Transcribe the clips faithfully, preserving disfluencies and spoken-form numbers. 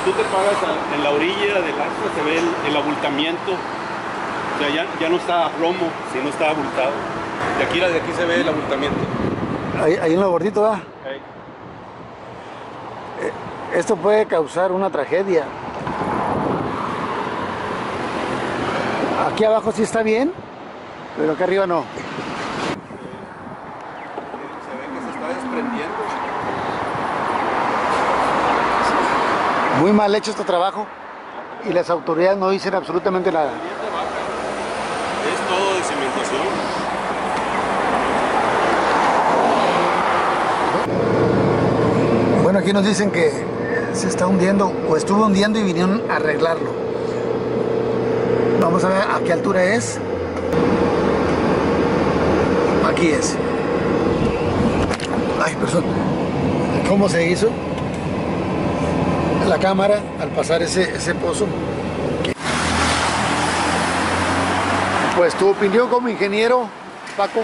tú te paras a, en la orilla del asta se ve el, el abultamiento. O sea, ya, ya no está a plomo, sino está abultado. De aquí, de aquí se ve el abultamiento. Ahí, ahí en lo gordito, ¿verdad? Ahí. Eh, esto puede causar una tragedia. Aquí abajo sí está bien, pero acá arriba no. Se ve que se está desprendiendo. Muy mal hecho este trabajo y las autoridades no dicen absolutamente nada. Es todo de cimentación. Bueno, aquí nos dicen que se está hundiendo o estuvo hundiendo y vinieron a arreglarlo. Vamos a ver a qué altura es. Aquí es. Ay, perdón. ¿Cómo se hizo? La cámara al pasar ese, ese pozo. Pues tu opinión como ingeniero, Paco,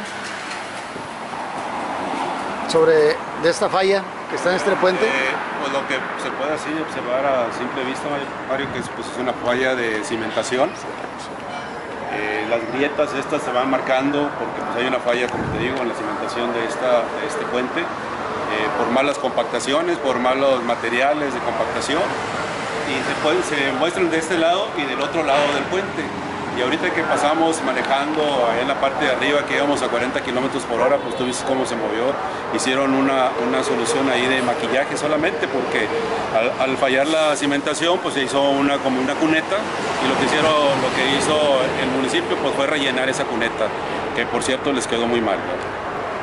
sobre de esta falla que está en este puente. Eh, pues lo que se puede así observar a simple vista, Mario, que es, pues, es una falla de cimentación. Eh, las grietas estas se van marcando porque pues, hay una falla, como te digo, en la cimentación de, esta, de este puente. Eh, por malas compactaciones, por malos materiales de compactación, y se, pueden, se muestran de este lado y del otro lado del puente. Y ahorita que pasamos manejando ahí en la parte de arriba, que íbamos a cuarenta kilómetros por hora, pues tú viste cómo se movió. Hicieron una, una solución ahí de maquillaje solamente, porque al, al fallar la cimentación, pues se hizo una, como una cuneta, y lo que hicieron, lo que hizo el municipio, pues fue rellenar esa cuneta, que por cierto les quedó muy mal, ¿no?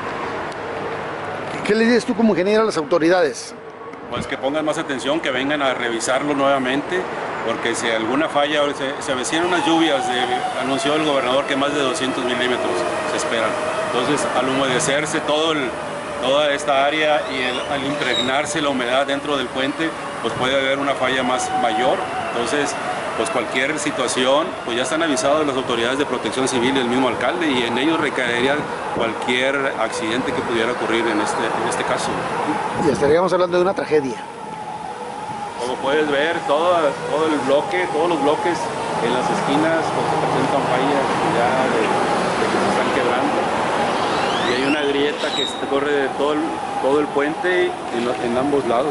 ¿Qué le dices tú como ingeniero a las autoridades? Pues que pongan más atención, que vengan a revisarlo nuevamente, porque si alguna falla, se, se avecinan unas lluvias, de, anunció el gobernador que más de doscientos milímetros se esperan. Entonces, al humedecerse todo el, toda esta área y el, al impregnarse la humedad dentro del puente, pues puede haber una falla más mayor. Entonces, pues cualquier situación, pues ya están avisados las autoridades de protección civil y el mismo alcalde, y en ellos recaería cualquier accidente que pudiera ocurrir en este, en este caso. Y estaríamos hablando de una tragedia. Como puedes ver, todo, todo el bloque, todos los bloques en las esquinas pues, se presentan fallas ya de, de que se están quebrando. Y hay una grieta que se corre de todo el, todo el puente en, en ambos lados.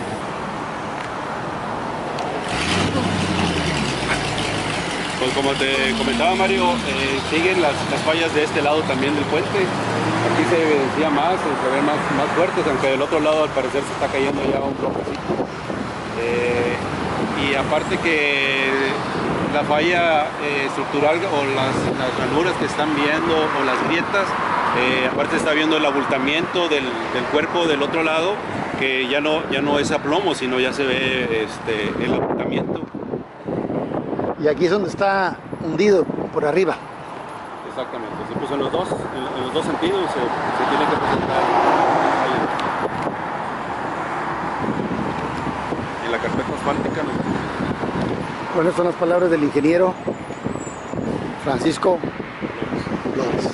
Pues como te comentaba, Mario, eh, siguen las, las fallas de este lado también del puente. Aquí se evidencia más, se ven más, más fuertes, aunque del otro lado al parecer se está cayendo ya un bloquecito. Eh, y aparte que la falla eh, estructural o las, las ranuras que están viendo o las grietas, eh, aparte está viendo el abultamiento del, del cuerpo del otro lado, que ya no, ya no es a plomo, sino ya se ve este, el abultamiento. Y aquí es donde está hundido, por arriba. Exactamente, sí, pues en los dos, en, en los dos sentidos se, se tiene que presentar en la carpeta asfáltica. ¿No? Bueno, estas son las palabras del ingeniero Francisco López.